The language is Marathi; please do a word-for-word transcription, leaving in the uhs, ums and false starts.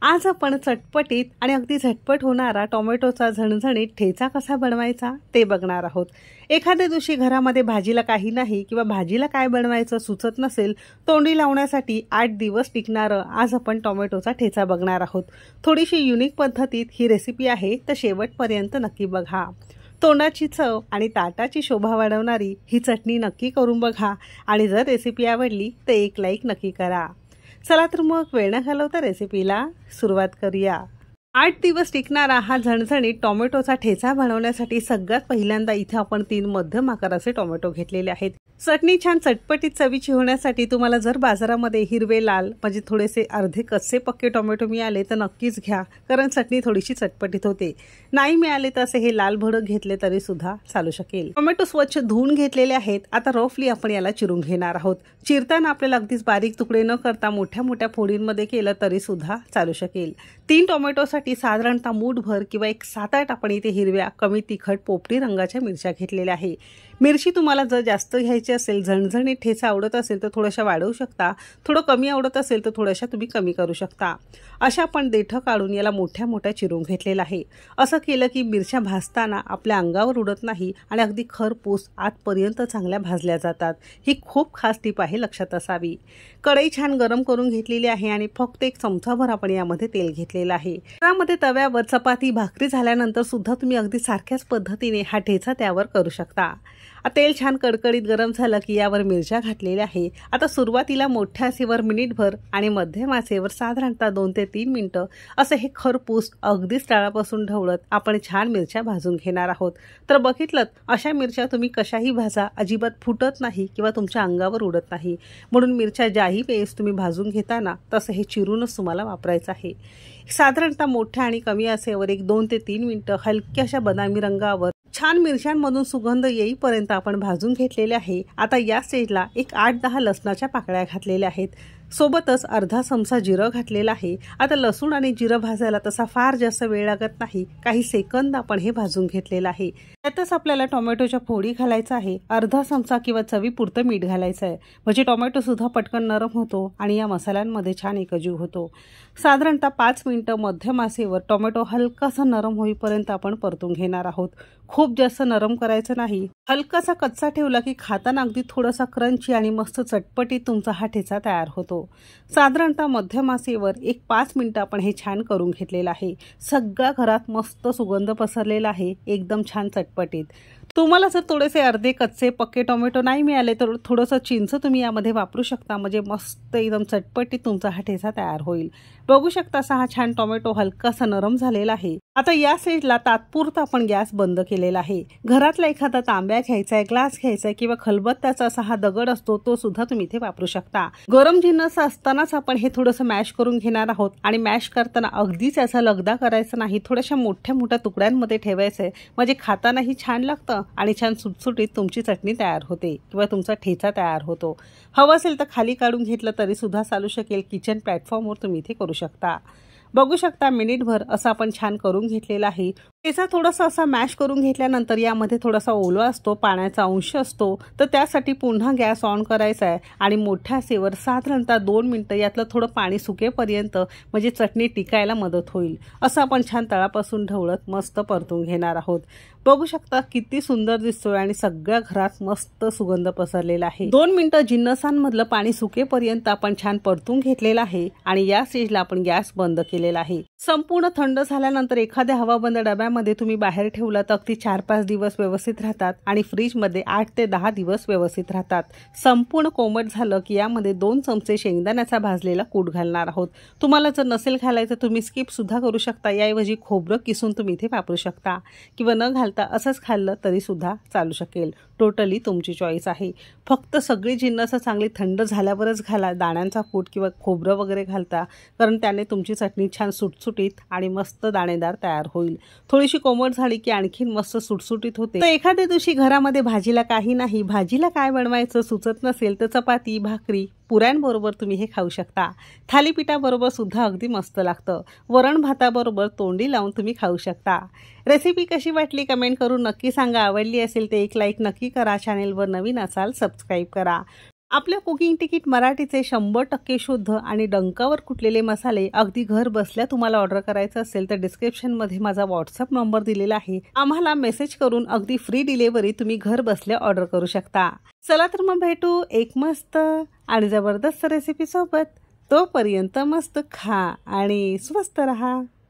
आज आपण चटपटीत आणि अगदी झटपट होणारा टोमॅटोचा झणझणीत ठेचा कसा बनवायचा ते बघणार आहोत। एखाद्या दिवशी घरामध्ये भाजीला काही नाही किंवा भाजीला काय बनवायचं सुचत नसेल, तोंडी लावण्यासाठी आठ दिवस टिकणारं आज आपण टोमॅटोचा ठेचा बघणार आहोत। थोडीशी युनिक पद्धतीत ही रेसिपी आहे, तर शेवटपर्यंत नक्की बघा। तोंडाची चव आणि ताटाची शोभा वाढवणारी ही चटणी नक्की करून बघा आणि जर रेसिपी आवडली तर एक लाईक नक्की करा। चला तर मग वेळ न घालवता रेसिपीला सुरुवात करूया। आठ दिवस टिकणारा हा झणझणीत टोमॅटोचा ठेचा बनवण्यासाठी सगळ्यात पहिल्यांदा इथे आपण तीन मध्यम आकाराचे टोमॅटो घेतलेले आहेत। चटणी छान चटपटीत चवीची होण्यासाठी तुम्हाला जर बाजारामध्ये हिरवे लाल म्हणजे थोडेसे अर्धे कच्चे पक्के टोमॅटो मिळाले तर नक्कीच घ्या, कारण चटणी थोडीशी चटपटीत होते। नाही मिळाले तर असे हे लाल भडक घेतले तरी सुद्धा चालू शकेल। टोमॅटो स्वच्छ धुवून घेतलेले आहेत। आता रफली आपण याला चिरून घेणार आहोत। चिरताना आपल्याला अगदीच बारीक तुकडे न करता मोठ्या मोठ्या फोडींमध्ये केलं तरी सुद्धा चालू शकेल। तीन टोमॅटोसाठी साधारणतः मूठभर किंवा एक सात आठ आपण इथे हिरव्या कमी तिखट पोपटी रंगाच्या मिरच्या घेतलेल्या आहे। मिरची तुम्हाला जर जास्त घ्यायची असेल, झणझणीत ठेचा आवडत असेल तर थोड्याशा वाढवू शकता, थोडं कमी आवडत असेल तर थोड्याशा तुम्ही कमी करू शकता। अशा आपण देठ काढून याला मोठ्या मोठ्या चिरून घेतलेला आहे। असं केलं की मिरच्या भाजताना आपल्या अंगावर उडत नाही आणि अगदी खरपूस आतपर्यंत चांगल्या भाजल्या जातात। ही खूप खास टिप आहे, लक्षात असावी। कढई छान गरम करून घेतलेली आहे आणि फक्त एक चमचाभर आपण यामध्ये तेल घेतलेलं आहे। त्यामध्ये तव्यावर चपाती भाकरी झाल्यानंतर सुद्धा तुम्ही अगदी सारख्याच पद्धतीने हा ठेचा त्यावर करू शकता। तेल छान कडकडीत गरम झालं की यावर मिरच्या घातलेल्या आहे। आता सुरुवातीला मोठ्या आचेवर मिनिटभर आणि मध्यम आचेवर साधारणतः दोन ते तीन मिनिटं असं हे खरपूस अगदीच तळापासून ढवळत आपण छान मिरच्या भाजून घेणार आहोत। तर बघितलं, अशा मिरच्या तुम्ही कशाही भाजा, अजिबात फुटत नाही किंवा तुमच्या अंगावर उडत नाही। म्हणून मिरच्या ज्याही वेळेस तुम्ही भाजून घेताना तसं हे चिरूनच तुम्हाला वापरायचं आहे। साधारणतः मोठ्या आणि कमी आचेवर एक दोन ते तीन मिनिटं हलक्याशा बदामी रंगावर छान मिरच्यांमधून सुगंध येईपर्यंत आपण भाजून घेतलेले आहे। आता या स्टेजला एक आठ दहा लसणाच्या पाकळ्या घातलेल्या आहेत, सोबतच अर्धा चमचा जिरं घातलेला आहे। आता लसूण आणि जिरं भाजायला तसा फार जास्त वेळ लागत नाही, काही सेकंद आपण हे भाजून घेतलेलं आहे। त्यातच आपल्याला टोमॅटोच्या फोडी घालायचा आहे। अर्धा चमचा किंवा चवीपुरतं मीठ घालायचं आहे, म्हणजे टोमॅटो सुद्धा पटकन नरम होतो आणि या मसाल्यांमध्ये छान एकजीव होतो। साधारणतः पाच मिनिटं मध्यम आचेवर टोमॅटो हलकासा नरम होईपर्यंत आपण परतून घेणार आहोत। खूप जास्त नरम करायचं नाही, हलकासा कच्चा ठेवला की खाताना अगदी थोडासा क्रंची आणि मस्त चटपटीत तुमचा हा ठेचा तयार होतो। साधारणतः मध्यम आचेवर एक पाच मिनिटं आपण हे छान करून घेतलेलं आहे। सगळ्या घरात मस्त सुगंध पसरलेला आहे, एकदम छान चटपटीत। तुम्हाला जर थोडेसे अर्धे कच्चे पक्के टोमॅटो नाही मिळाले तर थोडंसं चिंच तुम्ही यामध्ये वापरू शकता, म्हणजे मस्त एकदम चटपटीत तुमचा हा ठेचा तयार होईल। बघू शकता असा हा छान टोमॅटो हलकासा नरम झालेला आहे। आता या स्टेजला तात्पुरता आपण गॅस बंद केलेला आहे। घरातला एखादा तांब्या घ्यायचा आहे, ग्लास घ्यायचा आहे किंवा खलबत्त्याचा असा हा दगड असतो तो सुद्धा तुम्ही इथे वापरू शकता। गरम जिन्नस असतानाच आपण हे थोडंसं मॅश करून घेणार आहोत आणि मॅश करताना अगदीच याचा लगदा करायचा नाही, थोड्याशा मोठ्या मोठ्या तुकड्यांमध्ये ठेवायचं आहे, म्हणजे खातानाही छान लागतं आणि छान सुटसुटीत तुमची चटणी तयार होते किंवा तुमचा ठेचा तयार होतो। हवं असेल तर खाली काढून घेतलं तरी सुद्धा चालू शकेल, किचन प्लॅटफॉर्मवर तुम्ही इथे करू शकता। बघू शकता मिनिटभर असं आपण छान करून घेतलेला आहे। ठेचा थोडासा असा मॅश करून घेतल्यानंतर यामध्ये थोडासा ओलवा असतो, पाण्याचा अंश असतो, तर त्यासाठी पुन्हा गॅस ऑन करायचा आहे आणि मोठ्या आचेवर साधारणतः दोन मिनिटं यातलं थोडं पाणी सुकेपर्यंत, म्हणजे चटणी टिकायला मदत होईल, असं आपण छान तळापासून ढवळत मस्त परतून घेणार आहोत। बघू शकता किती सुंदर दिसतोय आणि सगळ्या घरात मस्त सुगंध पसरलेला आहे। दोन मिनिटं जिन्नसांमधलं पाणी सुकेपर्यंत आपण छान परतून घेतलेलं आहे आणि या स्टेजला आपण गॅस बंद केलेला आहे। संपूर्ण थंड झाल्यानंतर एखाद्या हवाबंद डब्यामध्ये तुम्ही बाहेर ठेवला तर अगदी चार पाच दिवस व्यवस्थित राहतात आणि फ्रीजमध्ये आठ ते दहा दिवस व्यवस्थित राहतात। संपूर्ण कोमट झालं की यामध्ये दोन चमचे शेंगदाण्याचा भाजलेला कूट घालणार आहोत। तुम्हाला जर नसेल घालायचं तुम्ही स्किप सुद्धा करू शकता, याऐवजी खोबरं किसून तुम्ही इथे वापरू शकता किंवा न घालता असंच खाल्लं तरी सुद्धा चालू शकेल। टोटली तुमची चॉईस आहे। फक्त सगळी जिन्नस चांगली थंड झाल्यावरच घाला, दाण्यांचा कूट किंवा खोबरं वगैरे घालता, कारण त्याने तुमची चटणी छान सुटसुटीत आणि मस्त दाणेदार तयार होईल। थोडीशी कोमट झाली की आणखीन मस्त सुटसुटीत होते। तर एखाद्या दिवशी घरामध्ये भाजीला काही नाही, भाजीला काय बनवायचं सुचत नसेल तर चपाती भाकरी पुऱ्यांबरोबर तुम्ही हे खाऊ शकता। थालीपीठाबरोबर सुद्धा अगदी मस्त लागतं। वरण भाताबरोबर तोंडी लावून तुम्ही खाऊ शकता। रेसिपी कशी वाटली कमेंट करून नक्की सांगा। आवडली असेल तर एक लाईक नक्की करा। चॅनेलवर नवीन असाल सबस्क्राईब करा। आपल्या कुकिंग तिकीट मराठीचे शंभर टक्के शुद्ध आणि डंकावर कुटलेले मसाले अगदी घर बसल्या तुम्हाला ऑर्डर करायचं असेल तर डिस्क्रिप्शनमध्ये माझा व्हॉट्सअप नंबर दिलेला आहे. आम्हाला मेसेज करून अगदी फ्री डिलिव्हरी तुम्ही घर बसल्या ऑर्डर करू शकता. चला तर मग भेटू एक मस्त आणि जबरदस्त रेसिपी सोबत. तोपर्यंत मस्त खा आणि स्वस्त रहा.